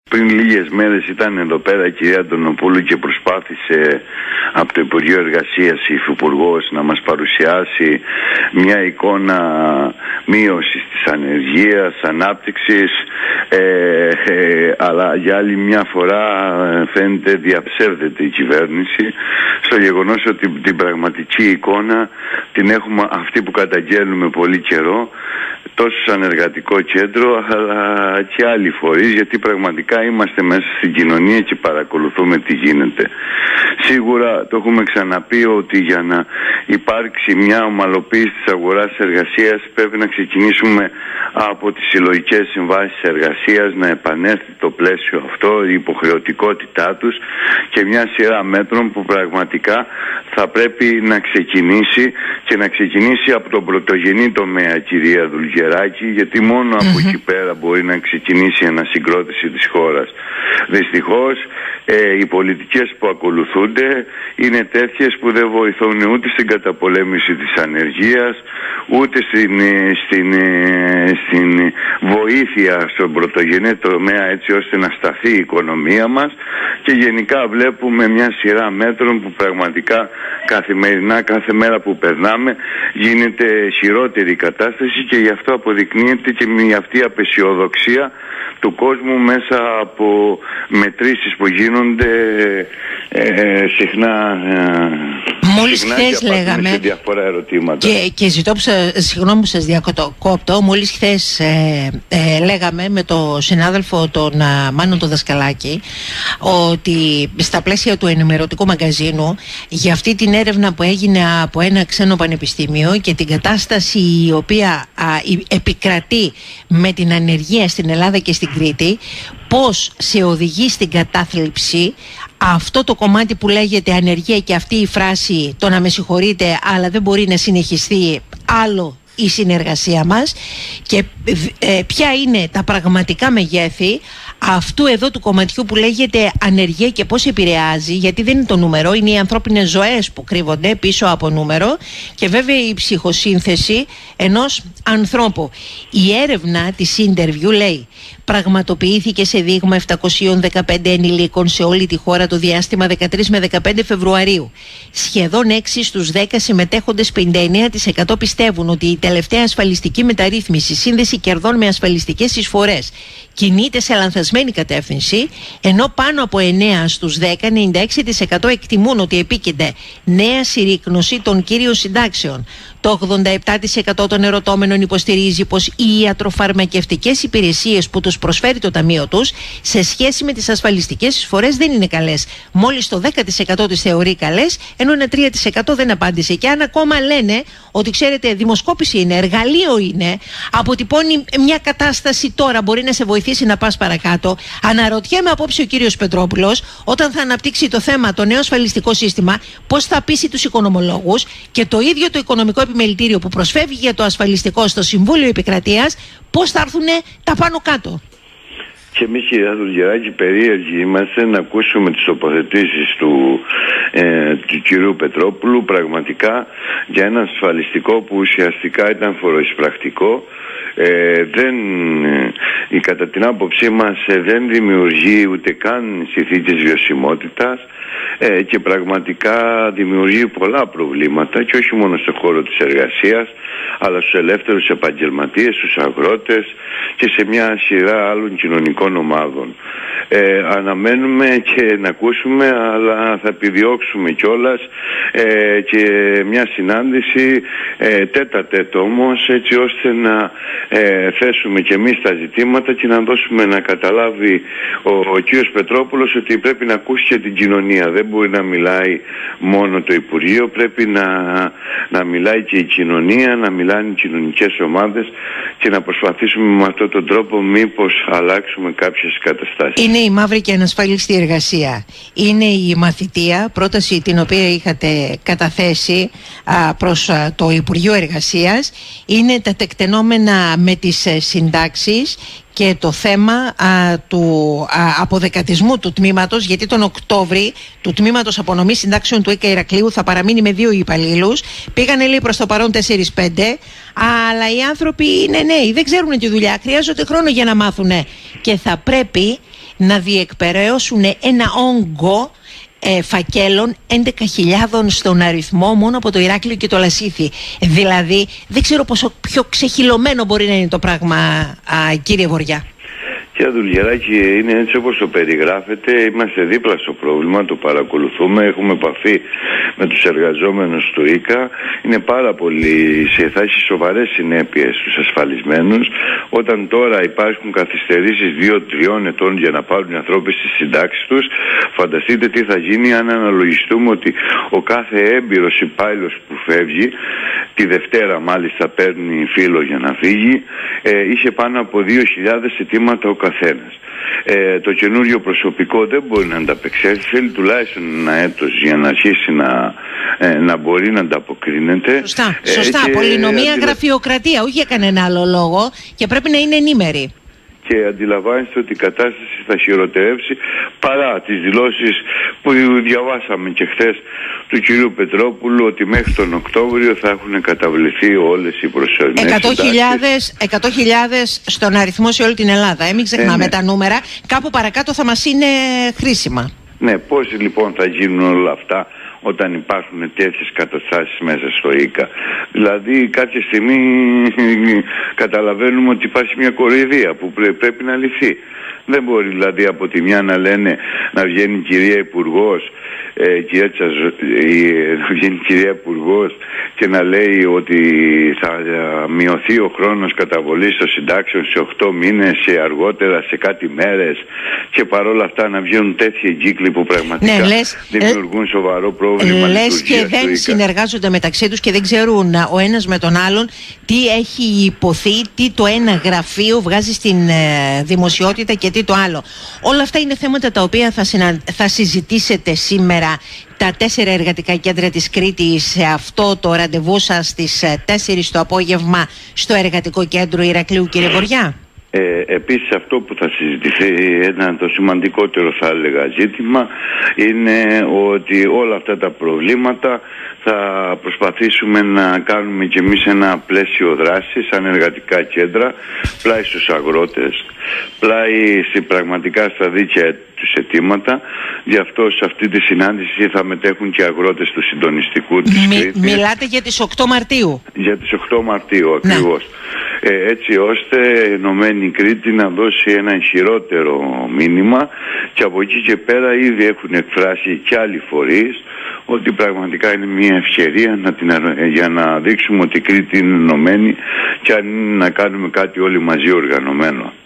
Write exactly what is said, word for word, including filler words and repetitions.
Πριν λίγες μέρες ήταν εδώ πέρα η κυρία Αντωνοπούλου και προσπάθησε από το Υπουργείο Εργασίας η Υφυπουργός να μας παρουσιάσει μια εικόνα μείωσης της ανεργίας, ανάπτυξης, ε, ε, αλλά για άλλη μια φορά φαίνεται διαψεύδεται η κυβέρνηση στο γεγονός ότι την πραγματική εικόνα την έχουμε αυτή που καταγγέλνουμε πολύ καιρό, τόσο σαν εργατικό κέντρο αλλά και άλλοι φορείς, γιατί πραγματικά είμαστε μέσα στην κοινωνία και παρακολουθούμε τι γίνεται. Σίγουρα το έχουμε ξαναπεί ότι για να υπάρξει μια ομαλοποίηση της αγοράς εργασίας πρέπει να ξεκινήσουμε από τις συλλογικές συμβάσεις εργασίας, να επανέλθει το πλαίσιο αυτό, η υποχρεωτικότητά τους και μια σειρά μέτρων που πραγματικά θα πρέπει να ξεκινήσει και να ξεκινήσει από τον πρωτογενή τομέα, κυρία Δουλγεράκη, γιατί μόνο mm-hmm. από εκεί πέρα μπορεί να ξεκινήσει η ανασυγκρότηση της χώρας. Δυστυχώς ε, οι πολιτικές που ακολουθούνται είναι τέτοιες που δεν βοηθούν ούτε στην καταπολέμηση της ανεργίας, ούτε στην, στην, στην βοήθεια στον πρωτογενή τομέα έτσι ώστε να σταθεί η οικονομία μας, και γενικά βλέπουμε μια σειρά μέτρων που πραγματικά καθημερινά, κάθε μέρα που περνάμε γίνεται χειρότερη η κατάσταση, και γι' αυτό αποδεικνύεται και μια αυτή απεσιοδοξία του κόσμου μέσα από μετρήσεις που γίνονται ε, συχνά, μόλις συχνά χθες και λέγαμε σε διάφορα ερωτήματα. Και, και ζητώ που σας, συγγνώμη που σας διακόπτω, μόλις χθες ε, ε, λέγαμε με τον συνάδελφο τον ε, Μάνο τον Δασκαλάκη ότι στα πλαίσια του ενημερωτικού μαγκαζίνου για αυτή την έρευνα που έγινε από ένα ξένο πανεπιστήμιο και την κατάσταση η οποία α, επικρατεί με την ανεργία στην Ελλάδα και στην Κρήτη, πώς σε οδηγεί στην κατάθλιψη αυτό το κομμάτι που λέγεται ανεργία και αυτή η φράση το να με συγχωρείτε αλλά δεν μπορεί να συνεχιστεί άλλο η συνεργασία μας, και ε, ποια είναι τα πραγματικά μεγέθη αυτού εδώ του κομματιού που λέγεται ανεργία και πώς επηρεάζει, γιατί δεν είναι το νούμερο, είναι οι ανθρώπινες ζωές που κρύβονται πίσω από νούμερο, και βέβαια η ψυχοσύνθεση ενός ανθρώπου. Η έρευνα της interview λέει πραγματοποιήθηκε σε δείγμα επτακόσιων δεκαπέντε ενηλίκων σε όλη τη χώρα το διάστημα δεκατρείς με δεκαπέντε Φεβρουαρίου. Σχεδόν έξι στους δέκα συμμετέχοντες, πενήντα εννέα τοις εκατό πιστεύουν ότι η τελευταία ασφαλιστική μεταρρύθμιση, σύνδεση κερδών με ασφαλιστικές εισφορές, κινείται σε λανθασμένη κατεύθυνση, ενώ πάνω από εννέα στους δέκα, ενενήντα έξι τοις εκατό εκτιμούν ότι επίκειται νέα συρρίκνωση των κύριων συντάξεων. Το ογδόντα επτά τοις εκατό των ερωτώμενων υποστηρίζει πως οι ιατροφαρμακευτικές υπηρεσίες που τους προσφέρει το ταμείο τους σε σχέση με τις ασφαλιστικές εισφορές δεν είναι καλές. Μόλις το δέκα τοις εκατό τις θεωρεί καλές, ενώ ένα τρία τοις εκατό δεν απάντησε. Και αν ακόμα λένε ότι ξέρετε, δημοσκόπηση είναι, εργαλείο είναι, αποτυπώνει μια κατάσταση τώρα, μπορεί να σε βοηθήσει να πας παρακάτω. Αναρωτιέμαι απόψε ο κύριος Πετρόπουλος, όταν θα αναπτύξει το θέμα το νέο ασφαλιστικό σύστημα, πώς θα πείσει τους οικονομολόγους, και το ίδιο το οικονομικό επιμελητήριο που προσφεύγει για το ασφαλιστικό στο Συμβούλιο Επικρατείας, πώς θα έρθουν τα πάνω κάτω. Και εμείς, κυρία Δουλγεράκη, περίεργοι είμαστε να ακούσουμε τις τοποθετήσεις του, ε, του κυρίου Πετρόπουλου πραγματικά για ένα ασφαλιστικό που ουσιαστικά ήταν φοροεισπρακτικό. Ε, δεν, ε, κατά την άποψή μας ε, δεν δημιουργεί ούτε καν συνθήκες βιωσιμότητας, ε, και πραγματικά δημιουργεί πολλά προβλήματα, και όχι μόνο στον χώρο της εργασίας αλλά στους ελεύθερους επαγγελματίες, στους αγρότες και σε μια σειρά άλλων κοινωνικών ομάδων. Ε, αναμένουμε και να ακούσουμε, αλλά θα επιδιώξουμε κιόλας ε, και μια συνάντηση ε, τέτα τέτο όμως, έτσι ώστε να ε, θέσουμε κι εμείς τα ζητήματα και να δώσουμε να καταλάβει ο, ο κύριος Πετρόπουλος ότι πρέπει να ακούσει και την κοινωνία. Δεν μπορεί να μιλάει μόνο το Υπουργείο, πρέπει να, να μιλάει και η κοινωνία, να μιλάνε οι κοινωνικές ομάδες, και να προσπαθήσουμε με αυτόν τον τρόπο μήπως αλλάξουμε κάποιες καταστάσεις. Είναι η μαύρη και ανασφάλιστη εργασία. Είναι η μαθητεία, πρόταση την οποία είχατε καταθέσει α, προς α, το Υπουργείο Εργασίας. Είναι τα τεκτενόμενα με τις ε, συντάξεις και το θέμα α, του α, αποδεκατισμού του τμήματος, γιατί τον Οκτώβρη του τμήματος απονομής συντάξεων του ΕΚΑ Ηρακλείου θα παραμείνει με δύο υπαλλήλους. Πήγανε, λέει, προς το παρόν τέσσερα πέντε, αλλά οι άνθρωποι είναι νέοι, δεν ξέρουν τη δουλειά, χρειάζονται χρόνο για να μάθουν, και θα πρέπει να διεκπαιρέωσουν ένα όγκο ε, φακέλων έντεκα χιλιάδων στον αριθμό μόνο από το Ηράκλειο και το Λασίθι. Δηλαδή δεν ξέρω πόσο πιο ξεχυλωμένο μπορεί να είναι το πράγμα, α, κύριε Βοριά. Κύριε Δουλγεράκη, είναι έτσι όπως το περιγράφετε. Είμαστε δίπλα στο πρόβλημα, το παρακολουθούμε, έχουμε επαφή με τους εργαζόμενους του ΙΚΑ. Είναι πάρα πολύ, θα έχει σοβαρές συνέπειες στους ασφαλισμένους. Όταν τώρα υπάρχουν καθυστερήσεις δύο τριών ετών για να πάρουν οι ανθρώποι στις συντάξεις τους, φανταστείτε τι θα γίνει αν αναλογιστούμε ότι ο κάθε έμπειρος υπάλληλος που φεύγει, τη Δευτέρα μάλιστα παίρνει φύλλο για να φύγει, ε, είχε πάνω από δύο χιλιάδες αιτήματα ο καθένας. Ε, το καινούριο προσωπικό δεν μπορεί να ανταπεξέλθει, θέλει τουλάχιστον ένα έτος για να αρχίσει να, ε, να μπορεί να ανταποκρίνεται. Σωστά, σωστά. Ε, πολυνομία, αντιλα... γραφειοκρατία, όχι για κανένα άλλο λόγο, και πρέπει να είναι ενήμεροι. Και αντιλαμβάνεστε ότι η κατάσταση θα χειροτερεύσει παρά τις δηλώσεις που διαβάσαμε και χθες του κυρίου Πετρόπουλου ότι μέχρι τον Οκτώβριο θα έχουν καταβληθεί όλες οι προσωρινές συντάξεις. εκατό χιλιάδες στον αριθμό σε όλη την Ελλάδα. Ε, μην ξεχνάμε ε, ναι. τα νούμερα. Κάπου παρακάτω θα μας είναι χρήσιμα. Ναι, πώς λοιπόν θα γίνουν όλα αυτά όταν υπάρχουν τέτοιες καταστάσεις μέσα στο ΙΚΑ? Δηλαδή κάποια στιγμή καταλαβαίνουμε ότι υπάρχει μια κοροϊδία που πρέπει να λυθεί. Δεν μπορεί δηλαδή από τη μια να λένε να βγαίνει η κυρία Υπουργός, ε, κυρία Τσαζο, ε, να βγαίνει η κυρία Υπουργός και να λέει ότι θα μειωθεί ο χρόνος καταβολής των συντάξεων σε οκτώ μήνες, σε αργότερα σε κάτι μέρες, και παρόλα αυτά να βγαίνουν τέτοιοι κύκλοι που πραγματικά ναι, λες, δημιουργούν ε, σοβαρό πρόβλημα. Λες και δεν συνεργάζονται μεταξύ τους και δεν ξέρουν ο ένας με τον άλλον τι έχει υποθεί, τι το ένα γραφείο βγάζει στην ε, δημοσιότητα και τι το άλλο. Όλα αυτά είναι θέματα τα οποία θα, συνα... θα συζητήσετε σήμερα τα τέσσερα εργατικά κέντρα της Κρήτης σε αυτό το ραντεβού σας στις τέσσερις το απόγευμα στο εργατικό κέντρο Ηρακλείου, κύριε Βοριά. Ε, επίσης αυτό που θα συζητηθεί, ένα το σημαντικότερο θα έλεγα ζήτημα, είναι ότι όλα αυτά τα προβλήματα θα προσπαθήσουμε να κάνουμε κι εμείς ένα πλαίσιο δράσης σαν εργατικά κέντρα, πλάι στους αγρότες, πλάι στη πραγματικά στα δίκαια τους αιτήματα. Γι' αυτό σε αυτή τη συνάντηση θα μετέχουν και αγρότες του συντονιστικού της Μι, Κρήτης. Μιλάτε για τις οκτώ Μαρτίου. Για τις οκτώ Μαρτίου ακριβώς. Ναι. Ε, έτσι ώστε η Ενωμένη Κρήτη να δώσει ένα ισχυρότερο μήνυμα, και από εκεί και πέρα ήδη έχουν εκφράσει και άλλοι φορείς ότι πραγματικά είναι μια ευκαιρία να την, για να δείξουμε ότι η Κρήτη είναι ενωμένη και αν είναι να κάνουμε κάτι όλοι μαζί οργανωμένο.